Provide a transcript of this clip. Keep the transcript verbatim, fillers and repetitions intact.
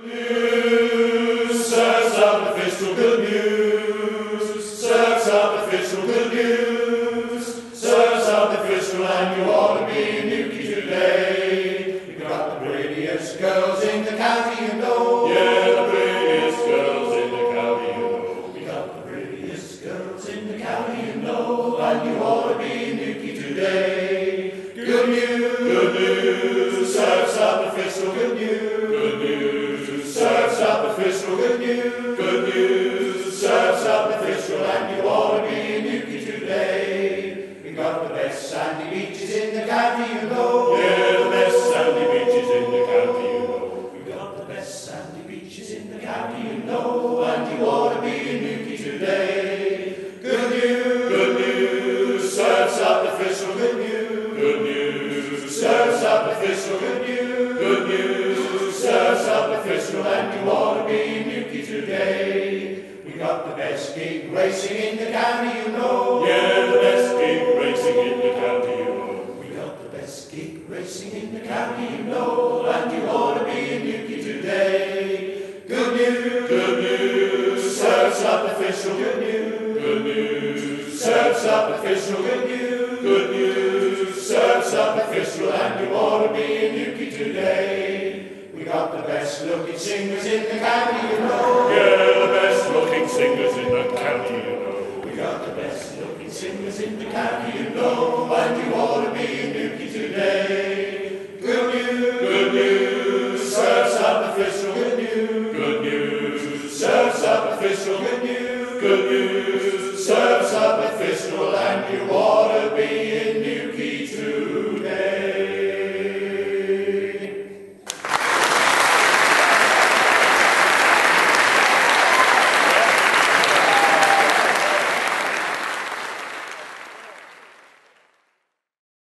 News, serves up official good news, serves up official good news, serves up official, and you ought to be in Newquay today. We got the prettiest girls in the county, you know. Yeah, the prettiest girls in the county, you know. We got the prettiest girls in the county, you know, and you ought to be in Newquay today. Good news, good news, serves up official good news. Good news, serves up official good news. Good news, serves up official, and you ought to be in Newquay today. We got the best sandy beaches in the county, you know. Yeah, the best sandy beaches in the county, you know. We got the best sandy beaches in the county, you know, and you ought to be in Newquay today. Good news, good news, serves up official good news. Good news, serves up official good news. Good news, serves up official, and you ought to be in Newquay today. We got the best gig racing in the county, you know. Yeah, the best gig racing in the county, you know. We got the best gig racing in the county, you know, and you ought to be in Newquay today. Good news, good news, serves up official good news. Good news, serves up official good news. Good news, serves up official, and you ought to be in Newquay today. We got the best looking singers in the county, you know. Yeah, the best looking singers in the county, you know. We got the best looking singers in the county, you know, and you ought to be in Newquay today.